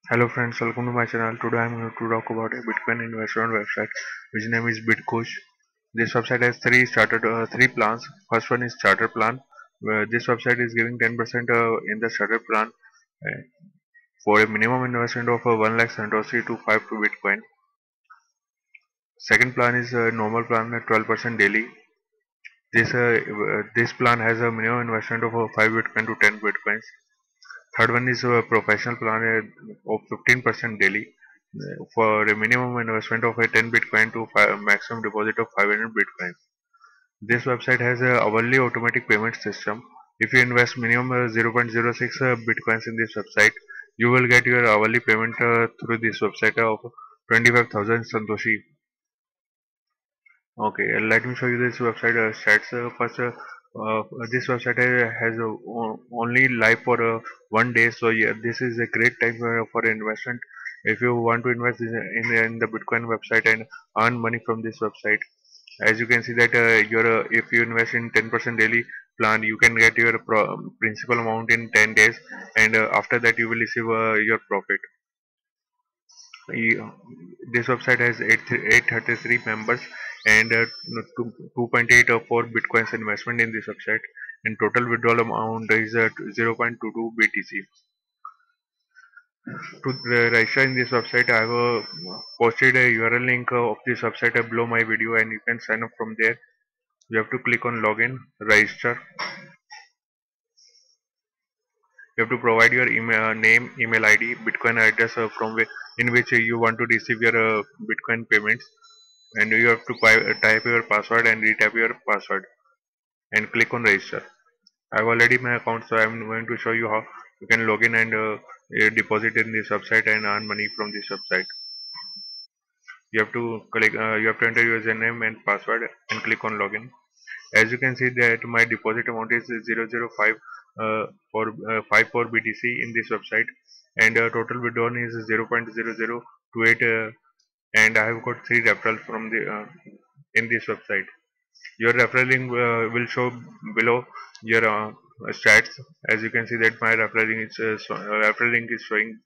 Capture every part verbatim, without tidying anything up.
Hello friends, welcome to my channel. Today I am going to talk about a Bitcoin investment website which name is Bitcoach. This website has three starter uh, three plans. First one is starter plan, where this website is giving ten percent uh, in the starter plan uh, for a minimum investment of uh, one lakh Santoshi to five to Bitcoin. Second plan is a normal plan at twelve percent daily. This uh, uh, this plan has a minimum investment of uh, five Bitcoin to ten Bitcoins. Third one is a professional plan uh, of fifteen percent daily uh, for a minimum investment of a ten Bitcoin to five, maximum deposit of five hundred Bitcoin. This website has a hourly automatic payment system. If you invest minimum uh, zero point zero six uh, Bitcoins in this website, you will get your hourly payment uh, through this website of twenty-five thousand Santoshi. Okay, uh, let me show you this website uh, stats. Uh, first, uh, uh, this website uh, has uh, o- only live for uh, one day, so yeah, this is a great time uh, for investment. If you want to invest in, in, in the Bitcoin website and earn money from this website, as you can see that uh, your uh, if you invest in ten percent daily plan, you can get your pro- principal amount in ten days, and uh, after that you will receive uh, your profit. Yeah, this website has eight eight thirty-three members and uh, two, 2.84 bitcoins investment in this website, and total withdrawal amount is uh, zero point two two B T C. To uh, register in this website, I have uh, posted a U R L link uh, of this website uh, below my video, and you can sign up from there. You have to click on login, register. You have to provide your email uh, name, email I D, Bitcoin address uh, from whi- in which uh, you want to receive your uh, Bitcoin payments, and you have to pi- type your password and retype your password and click on register. I have already my account, so I am going to show you how you can log in and uh, uh, deposit in this website and earn money from this website. You have to click, uh, you have to enter your username and password and click on login. As you can see that my deposit amount is zero zero five uh, for uh, five four B T C in this website, and uh, total withdrawn is zero point zero zero two eight, uh, and I have got three referrals from the uh, in this website. Your referral link uh, will show below your uh, stats. As you can see that my referral link is uh, so, uh, referral link is showing.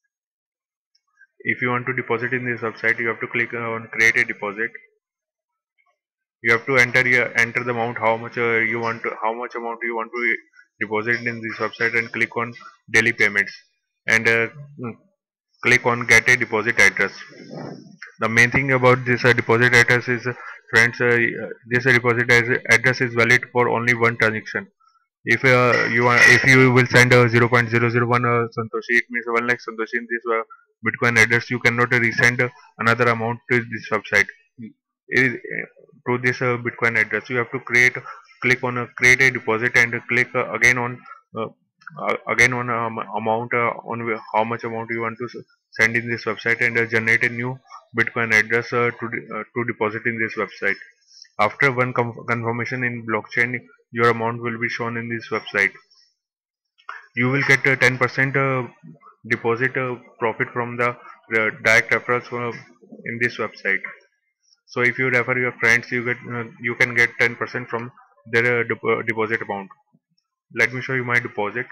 If you want to deposit in this website, you have to click on create a deposit. You have to enter your enter the amount, how much uh, you want to, how much amount you want to deposit in this website, and click on daily payments, and uh, mm, click on get a deposit address. The main thing about this uh, deposit address is uh, friends, uh, this uh, deposit as- address is valid for only one transaction. If uh, you want, if you will send uh, zero point zero zero one uh, Santoshi, it means one lakh Santoshi in this uh, Bitcoin address, you cannot uh, resend uh, another amount to this website. Is uh, to this uh, Bitcoin address, you have to create, click on uh, create a deposit, and uh, click uh, again on uh, uh, again on um, amount uh, on wh- how much amount you want to s- send in this website, and uh, generate a new Bitcoin address uh, to de- uh, to deposit in this website. After one com- confirmation in blockchain, your amount will be shown in this website. You will get a ten percent uh, deposit uh, profit from the uh, direct referrals uh, in this website. So if you refer your friends, you get uh, you can get ten percent from their uh, depo- deposit amount. Let me show you my deposit.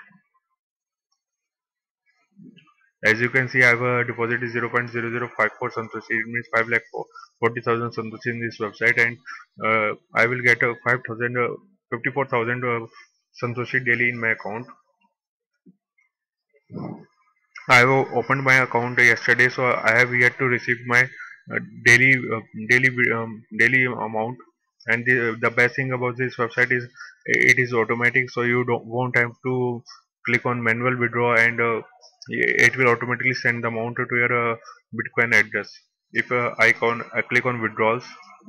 As you can see, I have a deposit is zero point zero zero five four Santoshi. It means five lakh forty thousand Santoshi in this website, and uh, I will get uh, five thousand uh, fifty-four thousand uh, Santoshi daily in my account. I have opened my account yesterday, so I have yet to receive my uh, daily uh, daily um, daily amount. And the, the best thing about this website is it is automatic, so you don't won't have to click on manual withdraw, and uh, it will automatically send the amount to your uh, Bitcoin address. If uh, I, con- I click on withdrawals,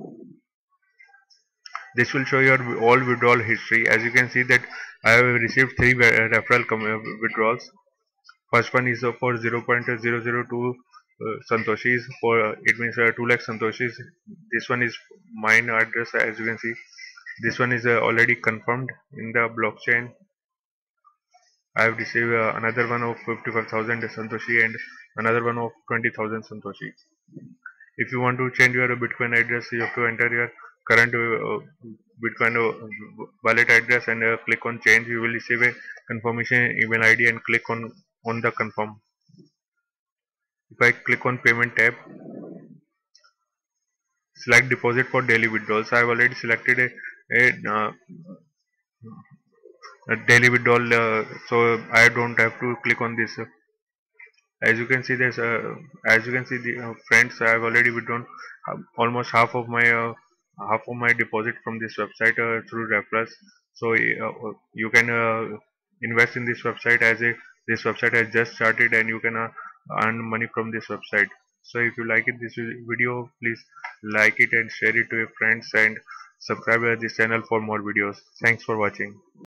this will show your all withdrawal history. As you can see that I have received three uh, referral com- uh, withdrawals. First one is uh, for zero point zero zero two uh, Santoshis, for uh, it means uh, two lakh Santoshis. This one is mine address, as you can see. This one is uh, already confirmed in the blockchain. I have received uh, another one of fifty-five thousand Santoshi and another one of twenty thousand Santoshi. If you want to change your Bitcoin address, you have to enter your current uh, Bitcoin uh, wallet address, and uh, click on change. You will receive a confirmation email I D and click on on the confirm. If I click on payment tab, select deposit for daily withdrawals. I have already selected a, a, uh, a daily withdrawal, uh, so I don't have to click on this. As you can see, this uh, as you can see, the uh, friends, I have already withdrawn uh, almost half of my uh, half of my deposit from this website uh, through referrals. So uh, you can uh, invest in this website, as a this website has just started, and you can uh, earn money from this website. So if you like it this video, please like it and share it to your friends, and subscribe to this channel for more videos. Thanks for watching.